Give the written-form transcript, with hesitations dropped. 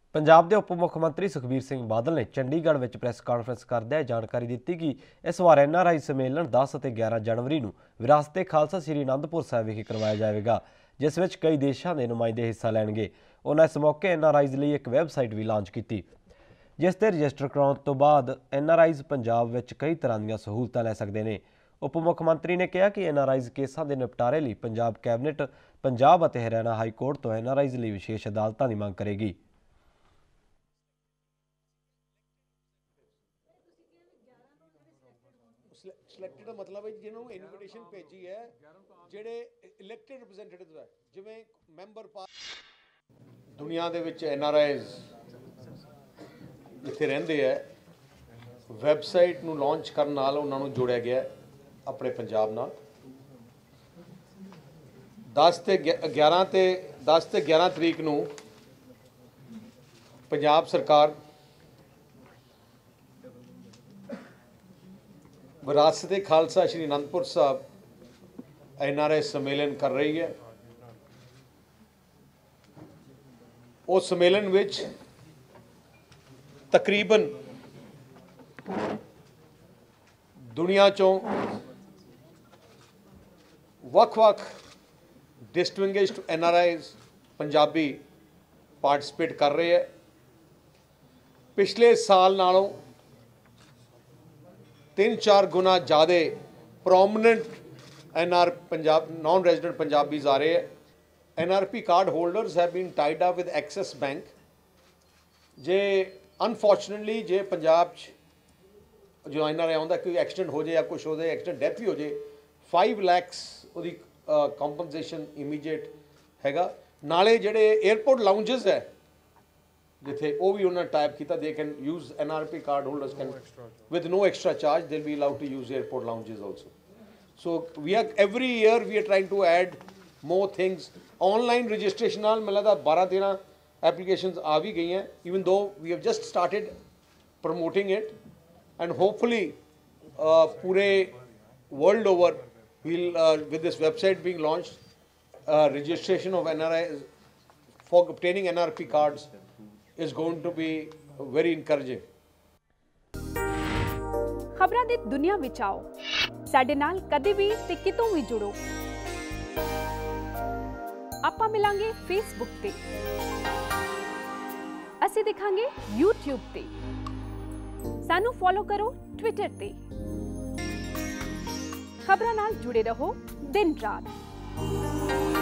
पंजाब के उप मुख्यमंत्री सुखबीर सिंह बादल ने चंडीगढ़ में प्रैस कॉन्फ्रेंस करदे जानकारी दी कि इस बार NRI सम्मेलन 10 और 11 जनवरी को विरासत खालसा श्री आनंदपुर साहिब विखे करवाया जाएगा, जिस विच कई देशों के नुमाइंदे हिस्सा लैणगे। उन्होंने इस मौके NRIs लिए एक वैबसाइट भी लॉन्च की, जिस ते रजिस्टर कराने तो बाद NRIs पंजाब विच कई तरह दी सहूलतां लै सकते हैं। उप मुख्यमंत्री ने कहा कि NRIs केसां के निपटारे लिए पंजाब कैबिनेट पंजाब और हरियाणा हाई कोर्ट तो NRIs लिए विशेष अदालतों की मांग करेगी। सिलेक्टेड का मतलब है जिन्होंने इनविटेशन भेजी है ਜਿਹੜੇ ਇਲੈਕਟਿਡ ਰਿਪਰੈਜ਼ੈਂਟੇਟਿਵਸ ਹੈ ਜਿਵੇਂ ਮੈਂਬਰ ਦੁਨੀਆ ਦੇ ਵਿੱਚ NRIs ਜਿੱਥੇ ਰਹਿੰਦੇ ਹੈ ਵੈਬਸਾਈਟ ਨੂੰ ਲਾਂਚ ਕਰਨ ਨਾਲ ਉਹਨਾਂ ਨੂੰ ਜੋੜਿਆ ਗਿਆ ਆਪਣੇ ਪੰਜਾਬ ਨਾਲ 10 ਤੇ 11 ਤਰੀਕ ਨੂੰ ਪੰਜਾਬ ਸਰਕਾਰ विरासत खालसा श्री आनंदपुर साहब NRI सम्मेलन कर रही है। उस सम्मेलन विच तकरीबन दुनिया चों वख-वख डिस्टिंग्विश्ड NRIs पंजाबी पार्टिसिपेट कर रहे हैं। पिछले साल नालों 3-4 गुना ज़्यादा prominent Punjab non resident Punjabis आ रहे हैं। NRP card holders have been tied up with Axis bank. जे अनफॉर्चुनेटली जे पंजाब जो NRI आउंदा कोई एक्सीडेंट हो जाए या कुछ हो जाए, एक्सीडेंट डेथ भी हो जाए, 5 lakhs ਉਹਦੀ कंपनसेशन इमीडिएट हैगा। नाले ਜਿਹੜੇ एयरपोर्ट लाउंजेस है जिथे वो भी उन्होंने टाइप किया, they can use NRP card holders can with no extra charge they'll be allowed to use airport lounges also. So we are every year we are trying to add more things. Online registration नाल मिला था 12-13 applications आ भी गई हैं, even though we have just started promoting it and hopefully पूरे world over we'll with this website being launched registration of NRI for obtaining NRP cards is going to be very encouraging. खबरां दी दुनिया विच आओ, साडे नाल कदे भी ते कितों भी जुड़ो। आपां मिलांगे फेसबुक ते, असीं दिखांगे यूट्यूब ते, सानू फॉलो करो ट्विटर ते। खबरां नाल जुड़े रहो दिन रात।